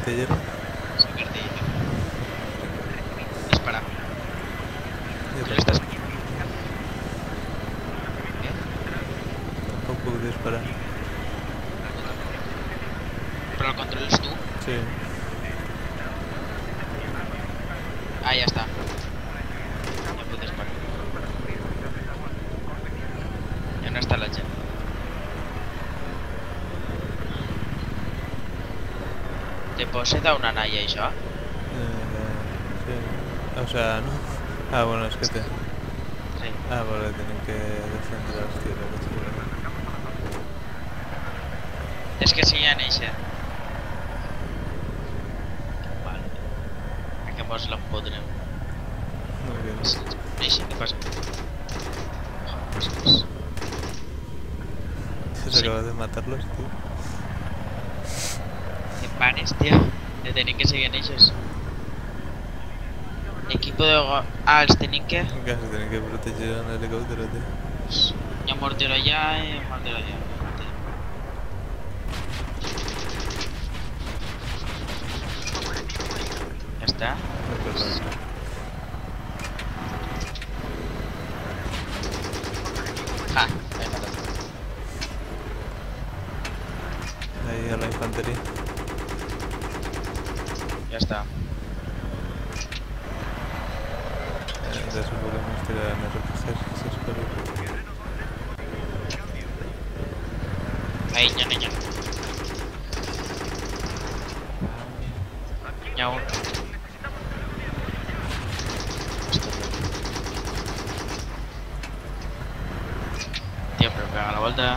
artillero. Saca artillero. Dispara. Yo ¿Tú le estás...? tampoco, ¿Qué? tampoco puedo disparar. ¿Pero el control es tú? Sí. Ah, ya está. Ya puedo disparar. Ya no está la gent. Te pots dar una naya, això? Sí. O sea, no. Ah, bueno, es que te... Sí. Ah, vale, tienen que defender las tierras. És que si ja néixer. Vale. Que mos l'empodrem. Muy bien. Néixer, què passa? Se acaba de matarlos, tío. Que pares, tío. De tenir que seguir néixers. Equipo de... Ah, els tenim que... Casi tienen que proteger un helicóptero, tío. Hi ha mortero allà i mortero allà. Ja està. No pasa nada. Ah, l'he matat. Ahí a la infantería. Ja està. De eso podemos tirar en RPGs, si es correcto. Ahí, ña. N'hi ha un. Tío, pero pega la vuelta.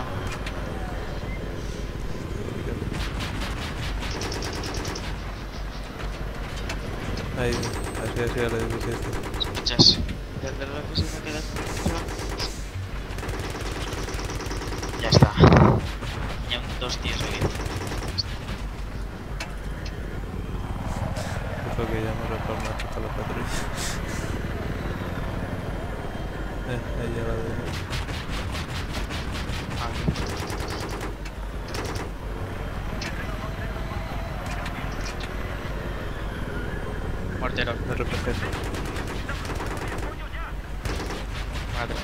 Ahí, así a la 17. Escuchas. Desde la oficina queda. Ya está. Hi ha dos tíos aquí. Creo que ya hemos reformado toda la patrulla. Ahí a la de... Mortero. RPG. Madre.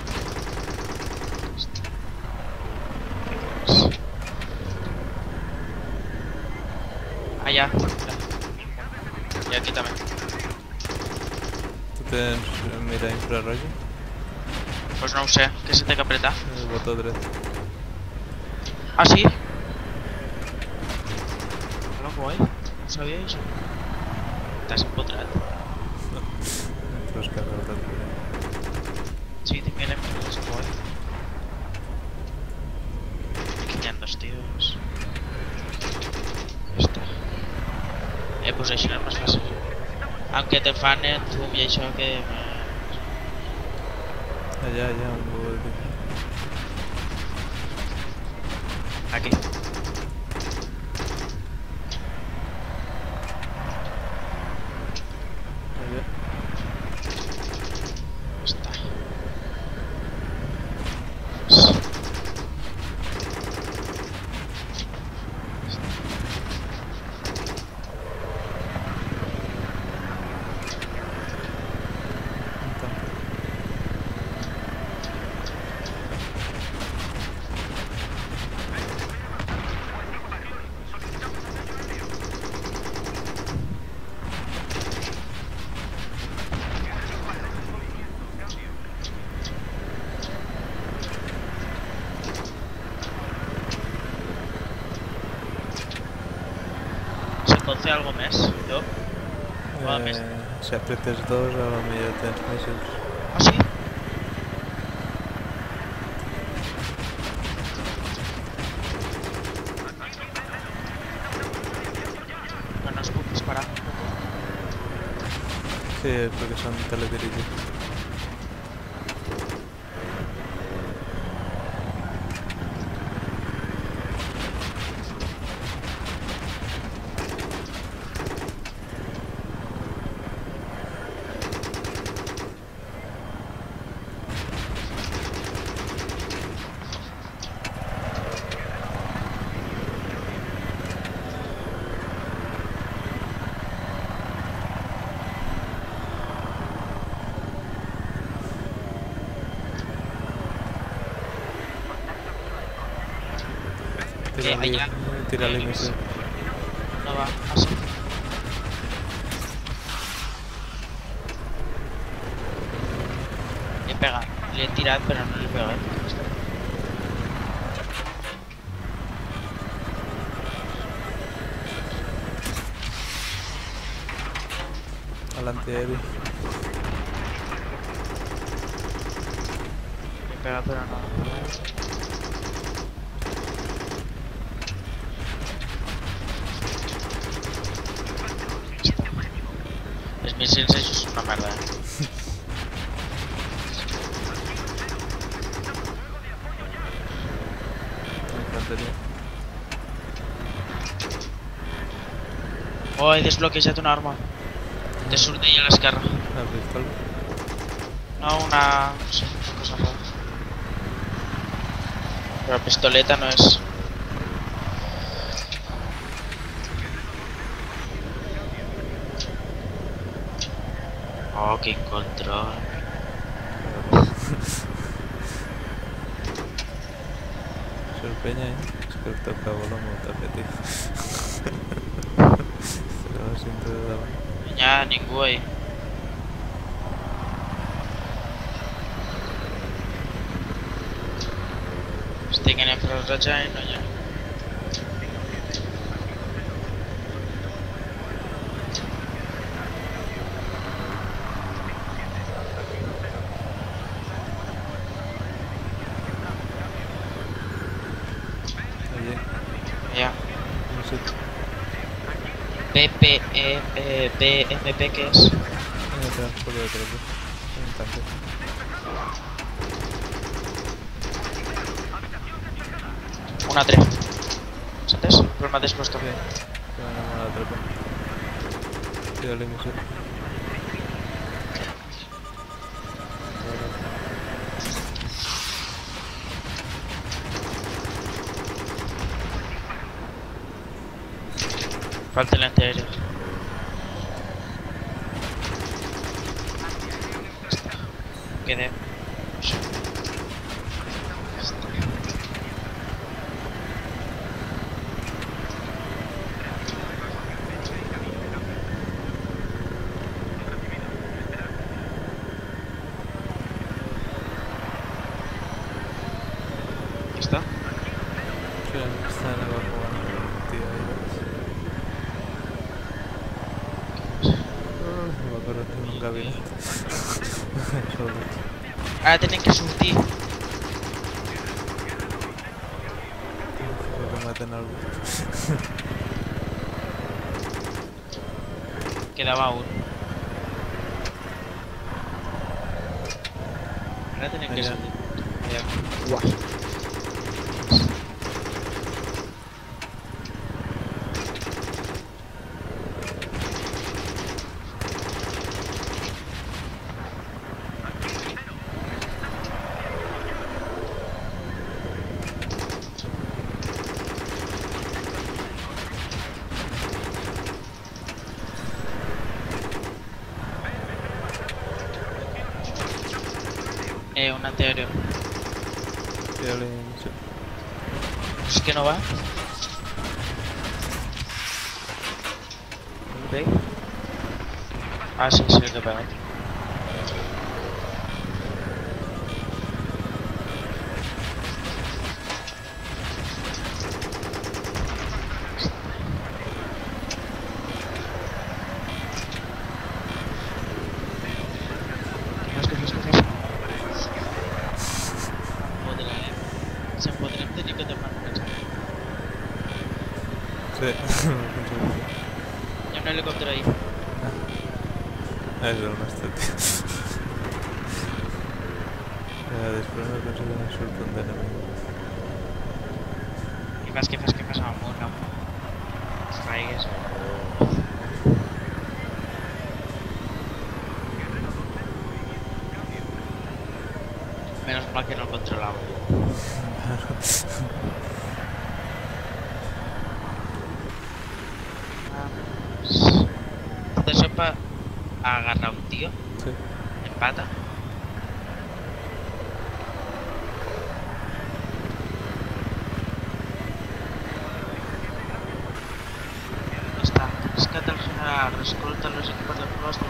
Allá. Y aquí también. ¿Tú tienes mira infrarroyo? Pues no ho sé, que se té que apretar. El botó dret. Ah, sí? Hola, guai. No sabia això. T'has empotrat. Los carros de Sí, tinc el M2, guai. Aquí hi ha dos tios. Ja està. Pues això és més fàcil. Aunque te fan el zoom i això que... allá, un poco de... Aquí. Allá. Està. Pot fer alguna més, jo? Més. Si apretes 2, a lo mejor tienes missiles. Ah, sí? Que no es puc disparar. Sí, porque son teledirigidos. allá. Tírale misión. No va, así. Le pega, le he tirado pero no le he pegado. Adelante, Eddie. Le he pegado pero no. Es mi sensei, es una mierda, Infantería. Oh, he desbloqueado una arma. De surde y a la esquerra. La pistola. No, una... no sé, una cosa rara. Pero la pistoleta no es... Oh, qué control. Sorpeña, es que el toca bola molta petit. Però ho sento de davant. No hi ha ningú ahí. Estic en infraroja i no hi ha ningú. Allí, Ja. no sé. BMP, què és? Transporte de tropas. Un tanque. Un altre. Saps? Per el mateix lloc. Sí, que van a la tropa. Tírale misión. Falta el antiaéreo. Quedé. ¿Está? Sí, están abajo jugando. Tío, ahí no me acuerdo de un gabinete. Solo. Ara tenen que sortir. Creo que maten algo. Quedava un. Ara tenen que Allà. sortir. Allà. Uah. Un antiaéreo. Tírale misión. Es que no va. ¿Ve? Ah, sí, sí, que pega. Se podrem tenir que tornar a començar. Sí, Hi ha un helicòpter ahí. és el nostre, tio. Després no consigo una surt un d'enemic. Què fas amb un amunt? Es traigues. Menos mal que no el controlava. Tot això per agarrar un tio Sí. en pata. Rescata al general, escolta los equipos de pruebas